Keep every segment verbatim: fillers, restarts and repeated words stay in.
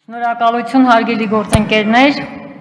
Շնորհակալություն հարգելի գործընկերներ։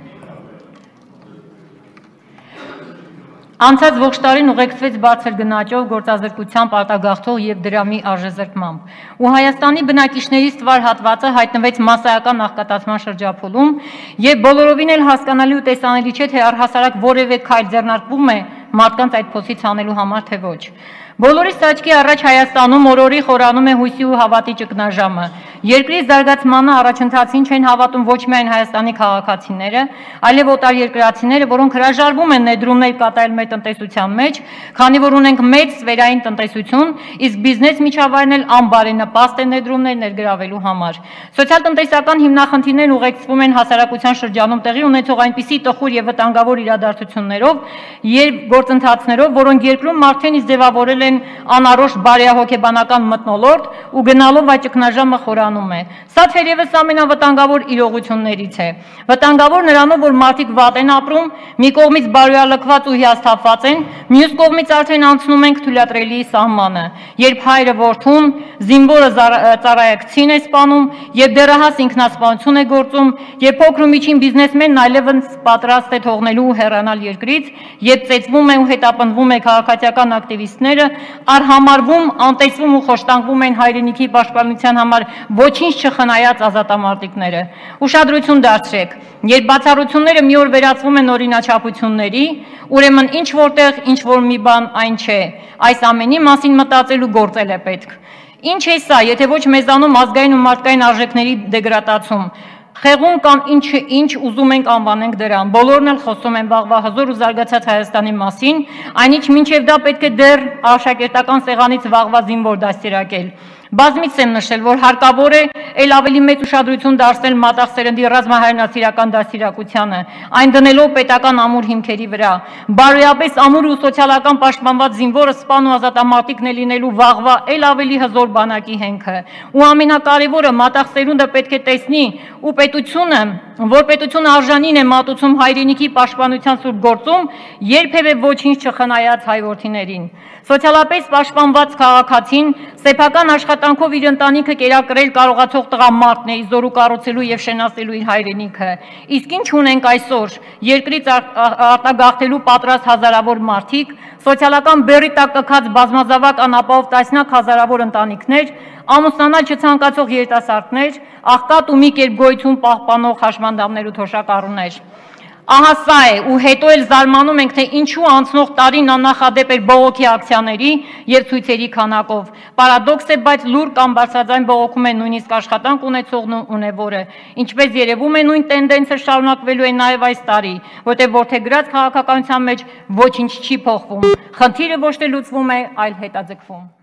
Անցած ողջ տարին ուղեկցվեց բարձր գնաճով գործազրկությամբ արտագաղթող և դրամի արժեզրկմամբ։ Ու Հայաստանի բնակիչներից տվար հատվածը հայտնվեց մասսայական աղքատացման շրջափուլում, և բոլորովին էլ հասկանալի ու տեսանելի չէ, թե առհասարակ որևէ քայլ ձեռնարկվում է մարդկանց այդ փոսից հանելու համար, թե ոչ։ Բոլորիս աչքի առաջ Հայաստանում օրորի խորանում է հույսի ու հավատի ճգնաժամը։ Երկրի զարգացմանը առաջընթացին չեն հավատում ոչ միայն Հայաստանի քաղաքացիները, այլև օտարերկրացիները, որոնք հրաժարվում են ներդրումներ կատարել մեր տնտեսության մեջ, քանի որ ունենք մեծ սֆերային տնտեսություն, իսկ բիզնես միջավայրն էլ անբարենպաստ է ներդրումներ ներգրավելու համար։ Սոցիալ-տնտեսական հիմնախնդիրներն ուղեկցվում են հասարակության շրջանում տեղի ունեցող այնպիսի տխուր և վտանգավոր իրադարձություններով և գործընթացներով, որոնք երկրում մարդկանց ձևավորել են անառողջ բարոյահոգեբանական մթնոլորտ ու գնալով այդ ճգնաժամը խորանում է։ Սա թերևս ամենավտանգավոր իրողություններից է։ Վտանգավոր նրանով, որ մարդիկ վատ են ապրում, մի կողմից բարոյալքված ու հիասթափված են, մյուս կողմից արդեն անցնում ենք թույլատրելի սահմանը, երբ հայրը որդուն, զինվորը ծառայակցին է սպանում, և դեռահաս ինքնասպանություն է գործում, և փոքր ու միջին բիզնեսմենն այլևս պատրաստ է թողնելու ու հեռանալ երկրից, երբ ծեծվում է ու հետապնդվում է քաղաքացիական ակտիվիստները, արհամարվում, անտեսվում ու խոշտանգվում են հայրենիքի պաշտպանության համար ոչինչ չխնայած ազատամարտիկները։ Ուշադրություն դարձրեք, երբ բացառությունները մի օր վերածվում են օրինաչափությունների, ուրեմն ինչ որտեղ ինչ որ մի բան այն չէ, այս ամենի մասին մտածել ու գործել է պետք։ Ինչ է սա, եթե ոչ մեզանում ազգային ու մարդկային արժեքների դեգրադացում, խեղուն կամ ինչը ինչ ուզում ենք անվանենք դրան, բոլորն էլ խոսում են վաղվա հզոր ու զարգացած Հայաստանի մասին, այնինչ մինչև դա պետք է դեռ աշակերտական սեղանից վաղվա զինվոր դաստիարակել։ Բազմիցս եմ նշել, որ հարկավոր է էլ ավելի մեծ ուշադրություն դարձնել մատաղ սերնդի ռազմահայրենասիրական դաստիարակությանը, այն դնելով պետական ամուր հիմքերի վրա։ Բարոյապես ամուր ու սոցիալական պաշտպանված զինվորը սպան ու ազատամարտիկն է լինելու վաղվա էլ ավելի հզոր բանակի հենքը։ Ու ամենակարևորը, մատաղ սերունդը պետք է տեսնի ու պետությունը, որ պետությունը արժանին է մատուցում հայրենիքի պաշտպանության սուրբ գործում, երբևէ ոչինչ չխնայած հայ որդիներին։ Սոցիալապես պաշտպանված քաղաքացին սեփական աշխատանքով իր ընտանիքը կերակրել կարողացող տղամարդն է իզորու կառուցելու և շենացնելու իր հայրենիքը։ Իսկ ինչ ունենք այսօր, երկրից արտագաղթելու պատրաստ հազարավոր մարդիկ, սոցիալական բեռի տակ կքած բազմազավակ անապահով տասնյակ հազարավոր ընտանիքներ, ամուսնանալ չցանկացող երիտասարդներ, աղքատ ու մի կերպ գոյություն պահպանող հաշմանդամներ ու թոշակառուներ։ Ահա սա է, ու հետո էլ զարմանում ենք, թե ինչու անցնող տարին աննախադեպ էր բողոքի ակցիաների և ցույցերի քանակով։ Պարադոքս է, բայց լուռ կամ բարձրաձայն բողոքում է նույնիսկ աշխատանք ունեցողն ու ունևորը։ Ինչպես երևում է, նույն տենդենսը շարունակվելու է նաև այս տարի, որտեղ որդեգրած քաղաքականության մեջ ոչինչ չի փոխվում։ Խնդիրը ոչ թե լուծվում է, այլ հետաձգվում։